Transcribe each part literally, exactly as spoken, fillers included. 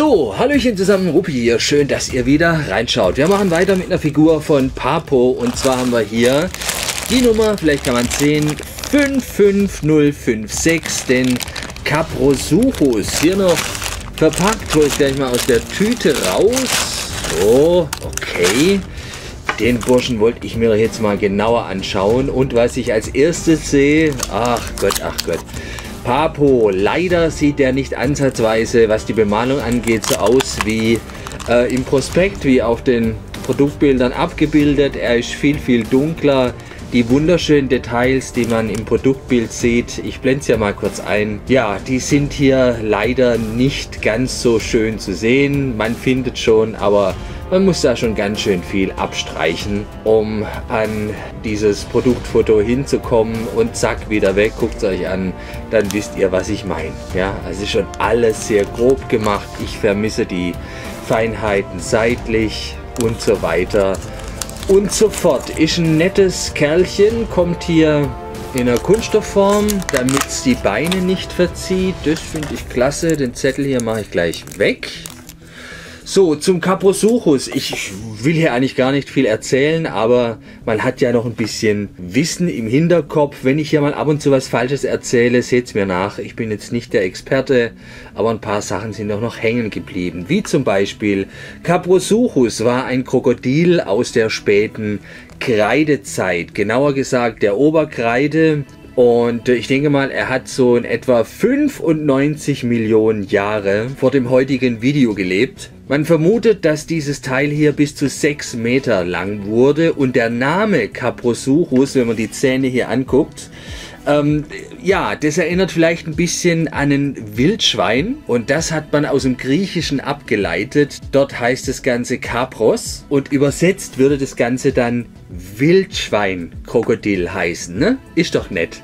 So, hallöchen zusammen, Ruppi hier. Schön, dass ihr wieder reinschaut. Wir machen weiter mit einer Figur von Papo. Und zwar haben wir hier die Nummer, vielleicht kann man sehen, fünf fünf null fünf sechs, den Kaprosuchus. Hier noch verpackt, hole ich gleich mal aus der Tüte raus. So, okay. Den Burschen wollte ich mir jetzt mal genauer anschauen. Und was ich als erstes sehe, ach Gott, ach Gott. Papo, leider sieht der nicht ansatzweise, was die Bemalung angeht, so aus wie äh, im Prospekt, wie auf den Produktbildern abgebildet. Er ist viel, viel dunkler. Die wunderschönen Details, die man im Produktbild sieht, ich blende es ja mal kurz ein. Ja, die sind hier leider nicht ganz so schön zu sehen. Man findet schon, aber man muss da schon ganz schön viel abstreichen, um an dieses Produktfoto hinzukommen, und zack, wieder weg. Guckt es euch an, dann wisst ihr, was ich meine. Ja, also schon alles sehr grob gemacht. Ich vermisse die Feinheiten seitlich und so weiter und so fort. Ist ein nettes Kerlchen, kommt hier in einer Kunststoffform, damit es die Beine nicht verzieht. Das finde ich klasse. Den Zettel hier mache ich gleich weg. So, zum Kaprosuchus. Ich will hier eigentlich gar nicht viel erzählen, aber man hat ja noch ein bisschen Wissen im Hinterkopf. Wenn ich hier mal ab und zu was Falsches erzähle, seht es mir nach. Ich bin jetzt nicht der Experte, aber ein paar Sachen sind auch noch hängen geblieben. Wie zum Beispiel, Kaprosuchus war ein Krokodil aus der späten Kreidezeit. Genauer gesagt der Oberkreide. Und ich denke mal, er hat so in etwa fünfundneunzig Millionen Jahre vor dem heutigen Video gelebt. Man vermutet, dass dieses Teil hier bis zu sechs Meter lang wurde, und der Name Kaprosuchus, wenn man die Zähne hier anguckt, ähm, ja, das erinnert vielleicht ein bisschen an ein Wildschwein, und das hat man aus dem Griechischen abgeleitet. Dort heißt das Ganze Kapros, und übersetzt würde das Ganze dann Wildschwein-Krokodil heißen, ne? Ist doch nett.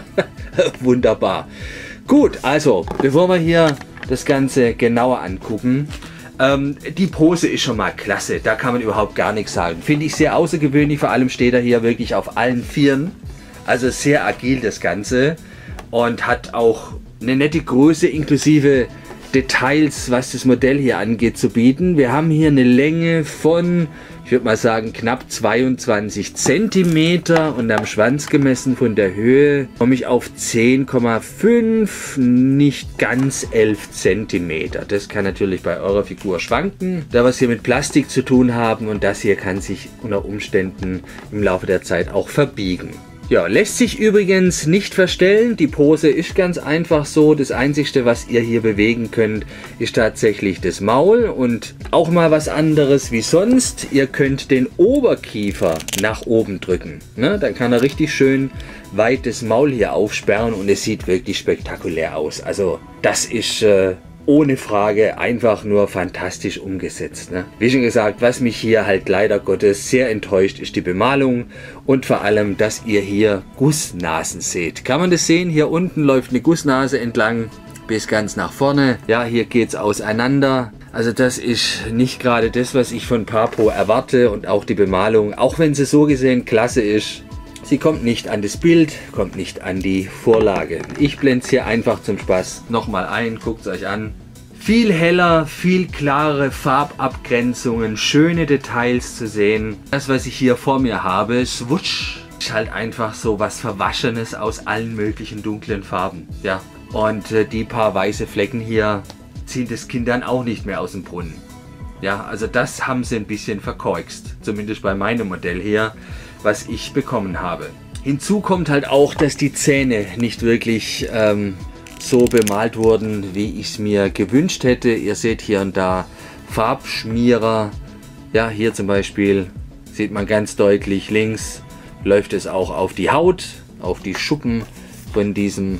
Wunderbar. Gut, also, bevor wir hier das Ganze genauer angucken, ähm, die Pose ist schon mal klasse. Da kann man überhaupt gar nichts sagen. Finde ich sehr außergewöhnlich, vor allem steht er hier wirklich auf allen Vieren. Also sehr agil das Ganze, und hat auch eine nette Größe inklusive Details, was das Modell hier angeht, zu bieten. Wir haben hier eine Länge von, ich würde mal sagen, knapp zweiundzwanzig Zentimeter, und am Schwanz gemessen von der Höhe komme ich auf zehn Komma fünf, nicht ganz elf Zentimeter. Das kann natürlich bei eurer Figur schwanken, da wir es hier mit Plastik zu tun haben, und das hier kann sich unter Umständen im Laufe der Zeit auch verbiegen. Ja, lässt sich übrigens nicht verstellen. Die Pose ist ganz einfach so. Das Einzige, was ihr hier bewegen könnt, ist tatsächlich das Maul, und auch mal was anderes wie sonst. Ihr könnt den Oberkiefer nach oben drücken, ne? Dann kann er richtig schön weit das Maul hier aufsperren, und es sieht wirklich spektakulär aus. Also das ist äh, ohne Frage einfach nur fantastisch umgesetzt, ne? Wie schon gesagt, was mich hier halt leider Gottes sehr enttäuscht, ist die Bemalung, und vor allem, dass ihr hier Gussnasen seht. Kann man das sehen? Hier unten läuft eine Gussnase entlang bis ganz nach vorne. Ja, hier geht es auseinander. Also das ist nicht gerade das, was ich von Papo erwarte, und auch die Bemalung, auch wenn sie so gesehen klasse ist, sie kommt nicht an das Bild, kommt nicht an die Vorlage. Ich blende es hier einfach zum Spaß nochmal ein, guckt es euch an. Viel heller, viel klarere Farbabgrenzungen, schöne Details zu sehen. Das, was ich hier vor mir habe, swutsch, ist halt einfach so was Verwaschenes aus allen möglichen dunklen Farben. Ja, und äh, die paar weiße Flecken hier ziehen das Kind dann auch nicht mehr aus dem Brunnen. Ja, also das haben sie ein bisschen verkorkst, zumindest bei meinem Modell hier, was ich bekommen habe. Hinzu kommt halt auch, dass die Zähne nicht wirklich ähm, so bemalt wurden, wie ich es mir gewünscht hätte. Ihr seht hier und da Farbschmierer. Ja, hier zum Beispiel sieht man ganz deutlich, links läuft es auch auf die Haut, auf die Schuppen von diesem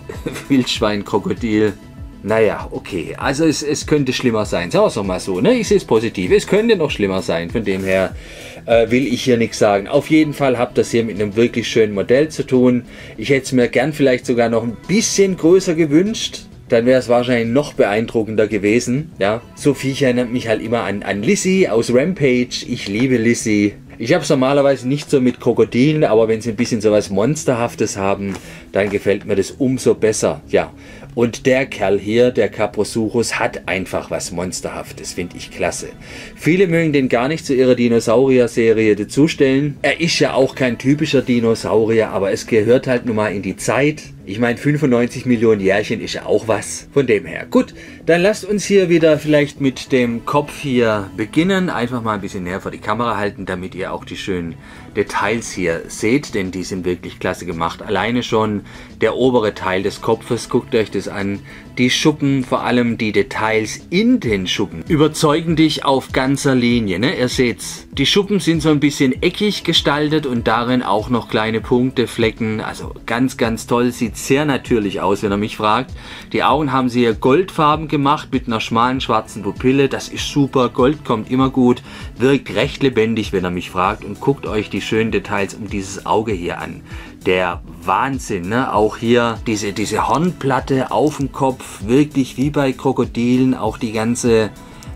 Wildschwein-Krokodil. Naja, okay, also es, es könnte schlimmer sein, sagen wir es doch mal so, ne? Ich sehe es positiv, es könnte noch schlimmer sein, von dem her äh, will ich hier nichts sagen. Auf jeden Fall habt ihr es hier mit einem wirklich schönen Modell zu tun. Ich hätte es mir gern vielleicht sogar noch ein bisschen größer gewünscht, dann wäre es wahrscheinlich noch beeindruckender gewesen. Ja, so Viecher erinnert mich halt immer an, an Lizzie aus Rampage. Ich liebe Lizzie. Ich habe es normalerweise nicht so mit Krokodilen, aber wenn sie ein bisschen so was Monsterhaftes haben, dann gefällt mir das umso besser. Ja, und der Kerl hier, der Kaprosuchus, hat einfach was Monsterhaftes, finde ich klasse. Viele mögen den gar nicht zu ihrer Dinosaurier-Serie dazustellen. Er ist ja auch kein typischer Dinosaurier, aber es gehört halt nun mal in die Zeit. Ich meine, fünfundneunzig Millionen Jährchen ist ja auch was. Von dem her. Gut, dann lasst uns hier wieder vielleicht mit dem Kopf hier beginnen. Einfach mal ein bisschen näher vor die Kamera halten, damit ihr auch die schönen Details hier seht, denn die sind wirklich klasse gemacht. Alleine schon der obere Teil des Kopfes, guckt euch das an. Die Schuppen, vor allem die Details in den Schuppen, überzeugen dich auf ganzer Linie. Ne? Ihr seht's, die Schuppen sind so ein bisschen eckig gestaltet und darin auch noch kleine Punkte, Flecken. Also ganz, ganz toll. Sieht sehr natürlich aus, wenn ihr mich fragt. Die Augen haben sie hier goldfarben gemacht mit einer schmalen schwarzen Pupille. Das ist super. Gold kommt immer gut. Wirkt recht lebendig, wenn ihr mich fragt. Und guckt euch die schönen Details um dieses Auge hier an. Der Wahnsinn, ne? Auch hier diese, diese Hornplatte auf dem Kopf, wirklich wie bei Krokodilen. Auch die ganze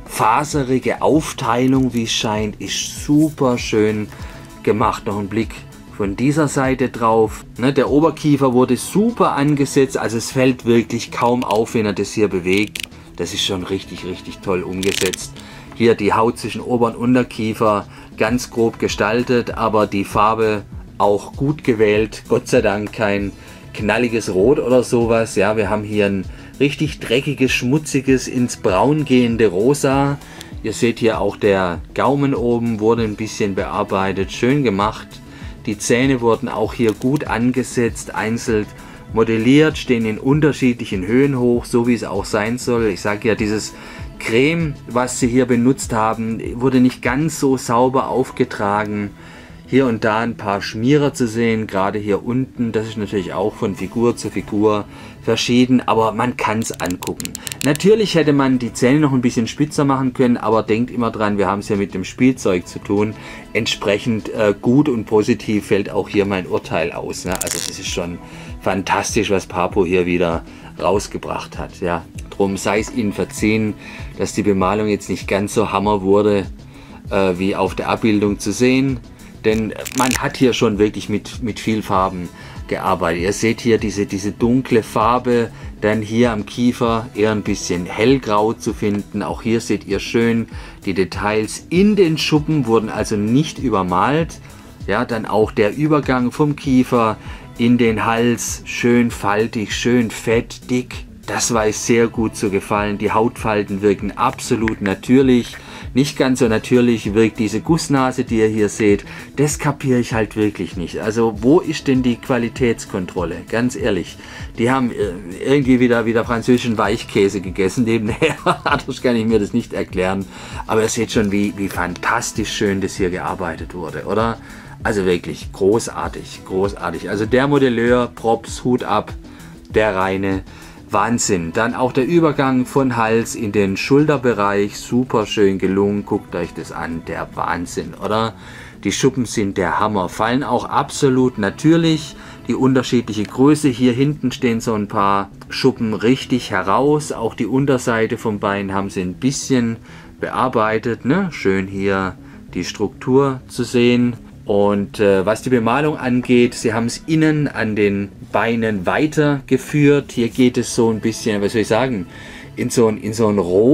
faserige Aufteilung, wie es scheint, ist super schön gemacht. Noch ein Blick von dieser Seite drauf. Ne? Der Oberkiefer wurde super angesetzt, also es fällt wirklich kaum auf, wenn er das hier bewegt. Das ist schon richtig, richtig toll umgesetzt. Hier die Haut zwischen Ober- und Unterkiefer ganz grob gestaltet, aber die Farbe auch gut gewählt. Gott sei Dank kein knalliges Rot oder sowas. Ja, wir haben hier ein richtig dreckiges, schmutziges, ins Braun gehende Rosa. Ihr seht hier auch der Gaumen oben wurde ein bisschen bearbeitet, schön gemacht. Die Zähne wurden auch hier gut angesetzt, einzeln modelliert, stehen in unterschiedlichen Höhen hoch, so wie es auch sein soll. Ich sage ja, dieses Creme, was sie hier benutzt haben, wurde nicht ganz so sauber aufgetragen. Hier und da ein paar Schmierer zu sehen, gerade hier unten. Das ist natürlich auch von Figur zu Figur verschieden, aber man kann es angucken. Natürlich hätte man die Zähne noch ein bisschen spitzer machen können, aber denkt immer dran, wir haben es ja mit dem Spielzeug zu tun. Entsprechend äh, gut und positiv fällt auch hier mein Urteil aus. Ne? Also das ist schon fantastisch, was Papo hier wieder rausgebracht hat. Ja. Drum sei es Ihnen verziehen, dass die Bemalung jetzt nicht ganz so hammer wurde, äh, wie auf der Abbildung zu sehen. Denn man hat hier schon wirklich mit, mit viel Farben gearbeitet. Ihr seht hier diese, diese dunkle Farbe, dann hier am Kiefer eher ein bisschen hellgrau zu finden. Auch hier seht ihr schön die Details in den Schuppen, wurden also nicht übermalt. Ja, dann auch der Übergang vom Kiefer in den Hals, schön faltig, schön fett, dick. Das weiß sehr gut zu gefallen. Die Hautfalten wirken absolut natürlich. Nicht ganz so natürlich wirkt diese Gussnase, die ihr hier seht. Das kapiere ich halt wirklich nicht. Also wo ist denn die Qualitätskontrolle? Ganz ehrlich. Die haben irgendwie wieder, wieder französischen Weichkäse gegessen nebenher. Anders kann ich mir das nicht erklären. Aber ihr seht schon, wie, wie fantastisch schön das hier gearbeitet wurde, oder? Also wirklich großartig, großartig. Also der Modelleur, Props, Hut ab, der reine Wahnsinn. Dann auch der Übergang von Hals in den Schulterbereich, super schön gelungen. Guckt euch das an, der Wahnsinn, oder? Die Schuppen sind der Hammer, fallen auch absolut natürlich. Die unterschiedliche Größe, hier hinten stehen so ein paar Schuppen richtig heraus. Auch die Unterseite vom Bein haben sie ein bisschen bearbeitet, ne? Schön hier die Struktur zu sehen. Und äh, was die Bemalung angeht, sie haben es innen an den Beinen weitergeführt. Hier geht es so ein bisschen, was soll ich sagen, in so ein, in so ein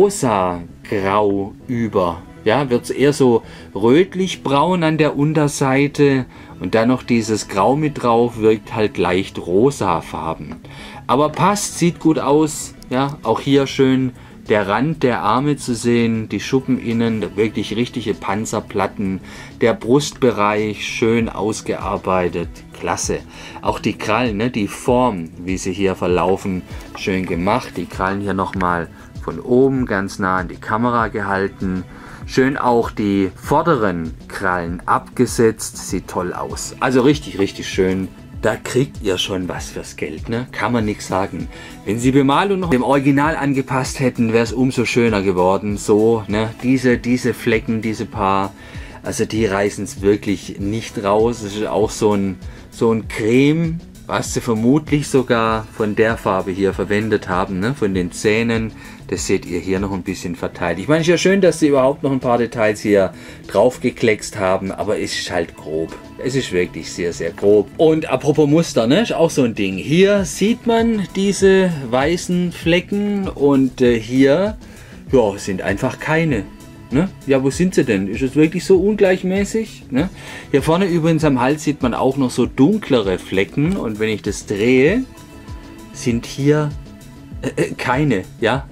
rosa-grau über. Ja, wird es eher so rötlich-braun an der Unterseite und dann noch dieses Grau mit drauf, wirkt halt leicht rosafarben. Aber passt, sieht gut aus. Ja, auch hier schön der Rand der Arme zu sehen, die Schuppen innen, wirklich richtige Panzerplatten, der Brustbereich schön ausgearbeitet, klasse. Auch die Krallen, ne, die Form, wie sie hier verlaufen, schön gemacht. Die Krallen hier nochmal von oben ganz nah an die Kamera gehalten. Schön auch die vorderen Krallen abgesetzt, sieht toll aus. Also richtig, richtig schön. Da kriegt ihr schon was fürs Geld, ne? Kann man nichts sagen. Wenn sie die Bemalung noch dem Original angepasst hätten, wäre es umso schöner geworden. So, ne? Diese, diese Flecken, diese paar, also die reißen es wirklich nicht raus. Es ist auch so ein, so ein Creme, was sie vermutlich sogar von der Farbe hier verwendet haben, ne? Von den Zähnen. Das seht ihr hier noch ein bisschen verteilt. Ich meine, es ist ja schön, dass sie überhaupt noch ein paar Details hier drauf gekleckst haben, aber es ist halt grob. Es ist wirklich sehr, sehr grob. Und apropos Muster, ne, ist auch so ein Ding. Hier sieht man diese weißen Flecken und äh, hier ja, sind einfach keine. Ne? Ja, wo sind sie denn? Ist es wirklich so ungleichmäßig? Ne? Hier vorne übrigens am Hals sieht man auch noch so dunklere Flecken und wenn ich das drehe, sind hier äh, keine, ja.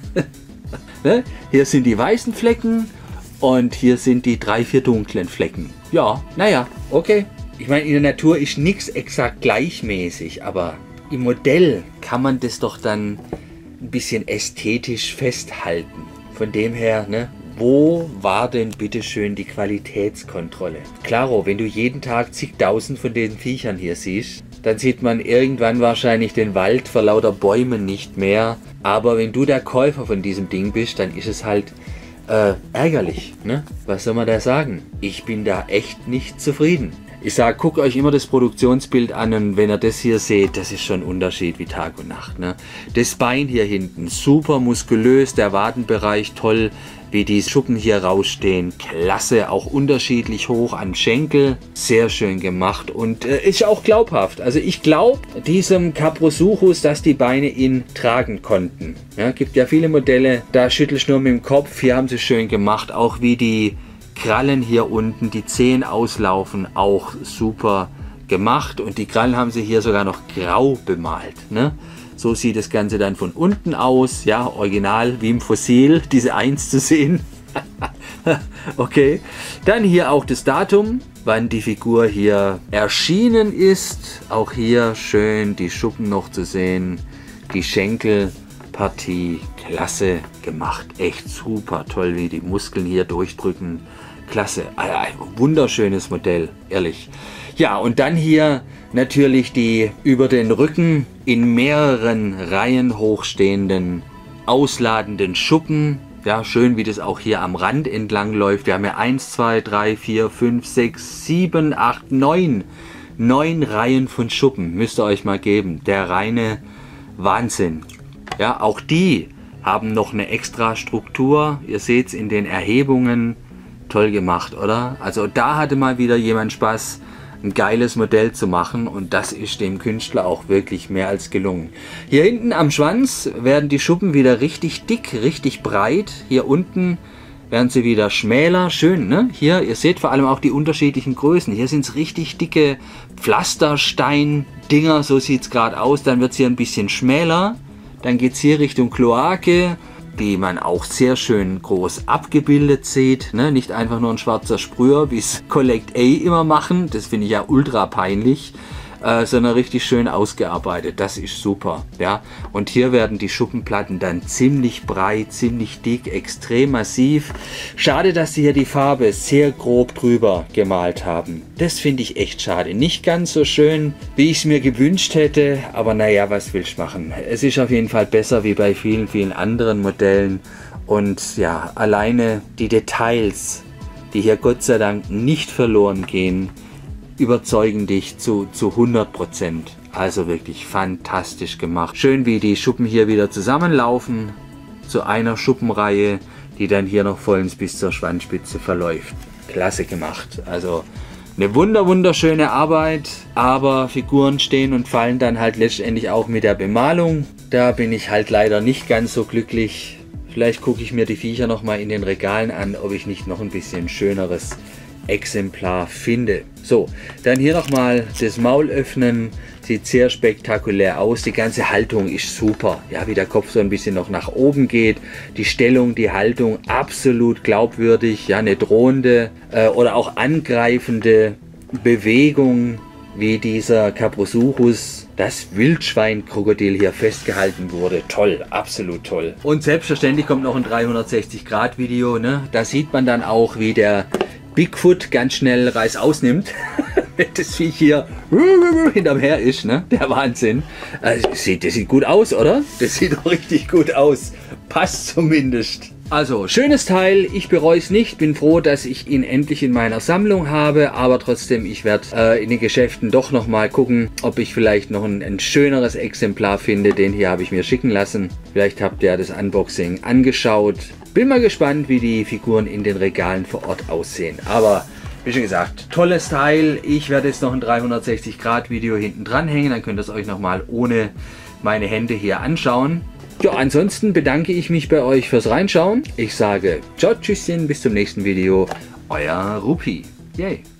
Ne? Hier sind die weißen Flecken und hier sind die drei, vier dunklen Flecken. Ja, naja, okay. Ich meine, in der Natur ist nichts exakt gleichmäßig, aber im Modell kann man das doch dann ein bisschen ästhetisch festhalten. Von dem her, ne? Wo war denn bitteschön die Qualitätskontrolle? Klaro, wenn du jeden Tag zigtausend von den Viechern hier siehst, dann sieht man irgendwann wahrscheinlich den Wald vor lauter Bäumen nicht mehr. Aber wenn du der Käufer von diesem Ding bist, dann ist es halt äh, ärgerlich. Ne? Was soll man da sagen? Ich bin da echt nicht zufrieden. Ich sage, guckt euch immer das Produktionsbild an und wenn ihr das hier seht, das ist schon ein Unterschied wie Tag und Nacht. Ne? Das Bein hier hinten, super muskulös, der Wadenbereich toll, wie die Schuppen hier rausstehen, klasse, auch unterschiedlich hoch an Schenkel, sehr schön gemacht und äh, ist auch glaubhaft. Also ich glaube diesem Kaprosuchus, dass die Beine ihn tragen konnten. Ja, gibt ja viele Modelle, da schüttelst du nur mit dem Kopf, hier haben sie schön gemacht, auch wie die Krallen hier unten, die Zehen auslaufen, auch super gemacht und die Krallen haben sie hier sogar noch grau bemalt. Ne? So sieht das Ganze dann von unten aus, ja, original wie im Fossil, diese eins zu sehen. Okay, dann hier auch das Datum, wann die Figur hier erschienen ist. Auch hier schön die Schuppen noch zu sehen, die Schenkelpartie, klasse gemacht, echt super toll, wie die Muskeln hier durchdrücken. Klasse, ein wunderschönes Modell, ehrlich. Ja, und dann hier natürlich die über den Rücken in mehreren Reihen hochstehenden, ausladenden Schuppen. Ja, schön, wie das auch hier am Rand entlang läuft. Wir haben ja eins, zwei, drei, vier, fünf, sechs, sieben, acht, neun. Neun Reihen von Schuppen müsst ihr euch mal geben. Der reine Wahnsinn. Ja, auch die haben noch eine extra Struktur. Ihr seht es in den Erhebungen. Toll gemacht, oder? Also da hatte mal wieder jemand Spaß, ein geiles Modell zu machen und das ist dem Künstler auch wirklich mehr als gelungen. Hier hinten am Schwanz werden die Schuppen wieder richtig dick, richtig breit. Hier unten werden sie wieder schmäler. Schön, ne? Hier, ihr seht vor allem auch die unterschiedlichen Größen. Hier sind es richtig dicke Pflasterstein-Dinger, so sieht es gerade aus. Dann wird es hier ein bisschen schmäler. Dann geht es hier Richtung Kloake, die man auch sehr schön groß abgebildet sieht. Ne? Nicht einfach nur ein schwarzer Sprüher, wie es Collect A immer machen. Das finde ich ja ultra peinlich. Äh, sondern richtig schön ausgearbeitet. Das ist super. Ja? Und hier werden die Schuppenplatten dann ziemlich breit, ziemlich dick, extrem massiv. Schade, dass sie hier die Farbe sehr grob drüber gemalt haben. Das finde ich echt schade. Nicht ganz so schön, wie ich es mir gewünscht hätte. Aber naja, was willst du machen? Es ist auf jeden Fall besser wie bei vielen, vielen anderen Modellen. Und ja, alleine die Details, die hier Gott sei Dank nicht verloren gehen, überzeugen dich zu, zu hundert Prozent. Also wirklich fantastisch gemacht. Schön, wie die Schuppen hier wieder zusammenlaufen zu einer Schuppenreihe, die dann hier noch vollends bis zur Schwanzspitze verläuft. Klasse gemacht. Also eine wunder wunderschöne Arbeit, aber Figuren stehen und fallen dann halt letztendlich auch mit der Bemalung. Da bin ich halt leider nicht ganz so glücklich. Vielleicht gucke ich mir die Viecher noch mal in den Regalen an, ob ich nicht noch ein bisschen schöneres Exemplar finde. So, dann hier nochmal das Maul öffnen. Sieht sehr spektakulär aus. Die ganze Haltung ist super. Ja, wie der Kopf so ein bisschen noch nach oben geht. Die Stellung, die Haltung absolut glaubwürdig. Ja, eine drohende äh, oder auch angreifende Bewegung, wie dieser Kaprosuchus, das Wildschweinkrokodil, hier festgehalten wurde. Toll, absolut toll. Und selbstverständlich kommt noch ein dreihundertsechzig Grad Video. Ne? Da sieht man dann auch, wie der Bigfoot ganz schnell Reißaus nimmt, wenn das Viech hier hinterm Her ist, ne? Der Wahnsinn. Also, das, sieht, das sieht gut aus, oder? Das sieht doch richtig gut aus. Passt zumindest. Also, schönes Teil, ich bereue es nicht, bin froh, dass ich ihn endlich in meiner Sammlung habe, aber trotzdem, ich werde äh, in den Geschäften doch nochmal gucken, ob ich vielleicht noch ein, ein schöneres Exemplar finde. Den hier habe ich mir schicken lassen. Vielleicht habt ihr das Unboxing angeschaut. Bin mal gespannt, wie die Figuren in den Regalen vor Ort aussehen. Aber, wie schon gesagt, tolles Teil. Ich werde jetzt noch ein dreihundertsechzig Grad Video hinten dran hängen, dann könnt ihr es euch nochmal ohne meine Hände hier anschauen. Ja, ansonsten bedanke ich mich bei euch fürs Reinschauen. Ich sage ciao, tschüsschen, bis zum nächsten Video. Euer Rupi. Yay.